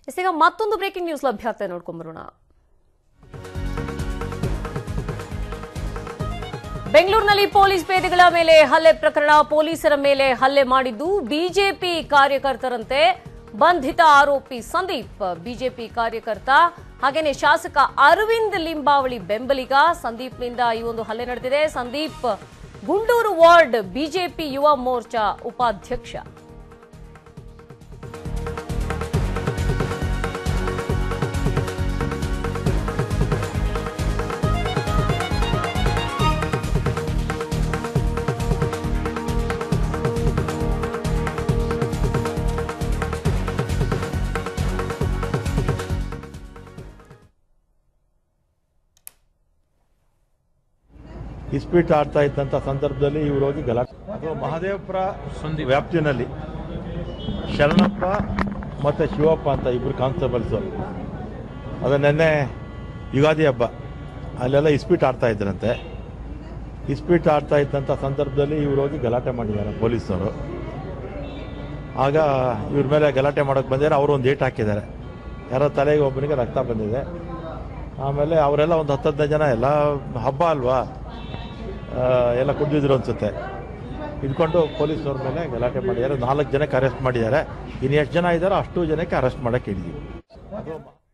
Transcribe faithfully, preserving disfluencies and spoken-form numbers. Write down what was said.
ಈಗ ಮತ್ತೊಂದು breaking news ಲಭ್ಯ ಆಗ್ತಾ ನೋಡ್ಕೊಂಡ್ ಬರೋಣ. ಬೆಂಗಳೂರಿನಲ್ಲಿ ಪೊಲೀಸ್ ಪೇದೆಗಳ ಮೇಲೆ ಹಲ್ಲೆ ಪ್ರಕರಣ. ಪೊಲೀಸರ ಮೇಲೆ ಹಲ್ಲೆ ಮಾಡಿದ್ದು ಬಿಜೆಪಿ ಕಾರ್ಯಕರ್ತರಂತೆ. ಬಂಧಿತ ಆರೋಪಿ ಸಂದೀಪ್ ಬಿಜೆಪಿ ಕಾರ್ಯಕರ್ತ, ಹಾಗೇನೆ ಶಾಸಕ ಅರವಿಂದ್ ಲಿಂಬಾವಳಿ ಬೆಂಬಲಿಗ. ಸಂದೀಪ್ನಿಂದ ಈ ಒಂದು ಹಲ್ಲೆ ನಡೆದಿದೆ. ಸಂದೀಪ್ ಗುಂಡೂರು ವಾರ್ಡ್ ಬಿಜೆಪಿ ಯುವ ಮೋರ್ಚಾ ಉಪಾಧ್ಯಕ್ಷ. ಇಸ್ಪೀಟ್ ಆಡ್ತಾ ಇದ್ದಂಥ ಸಂದರ್ಭದಲ್ಲಿ ಇವರು ಹೋಗಿ ಗಲಾಟೆ. ಅದು ಮಹದೇವಪುರ ವ್ಯಾಪ್ತಿನಲ್ಲಿ ಶರಣಪ್ಪ ಮತ್ತು ಶಿವಪ್ಪ ಅಂತ ಇಬ್ಬರು ಕಾನ್ಸ್ಟೇಬಲ್ಸು. ಅದು ನೆನ್ನೆ ಯುಗಾದಿ ಹಬ್ಬ ಅಲ್ಲೆಲ್ಲ ಇಸ್ಪೀಟ್ ಆಡ್ತಾ ಇದ್ರಂತೆ. ಇಸ್ಪೀಟ್ ಆಡ್ತಾ ಇದ್ದಂಥ ಸಂದರ್ಭದಲ್ಲಿ ಇವರು ಹೋಗಿ ಗಲಾಟೆ ಮಾಡಿದ್ದಾರೆ ಪೊಲೀಸರು. ಆಗ ಇವ್ರ ಮೇಲೆ ಗಲಾಟೆ ಮಾಡೋಕ್ಕೆ ಬಂದಿದ್ದಾರೆ. ಅವರು ಒಂದು ಏಟ್ ಹಾಕಿದ್ದಾರೆ. ಯಾರೋ ತಲೆಗೆ ಒಬ್ಬನಿಗೆ ರಕ್ತ ಬಂದಿದೆ. ಆಮೇಲೆ ಅವರೆಲ್ಲ ಒಂದು ಹತ್ತು ಹದಿನೈದು ಜನ, ಎಲ್ಲ ಹಬ್ಬ ಅಲ್ವಾ, ಎಲ್ಲ ಕುಡಿದಿದ್ರು ಅನ್ಸುತ್ತೆ, ಇದ್ಕೊಂಡು ಪೊಲೀಸವ್ರ ಮೇಲೆ ಗಲಾಟೆ ಮಾಡಿದ್ದಾರೆ. ನಾಲ್ಕು ಜನಕ್ಕೆ ಅರೆಸ್ಟ್ ಮಾಡಿದ್ದಾರೆ. ಇನ್ನು ಎಷ್ಟು ಜನ ಇದ್ದಾರೋ ಅಷ್ಟು ಜನಕ್ಕೆ ಅರೆಸ್ಟ್ ಮಾಡೋಕ್ಕೆ ಹೇಳಿದ್ದೀವಿ.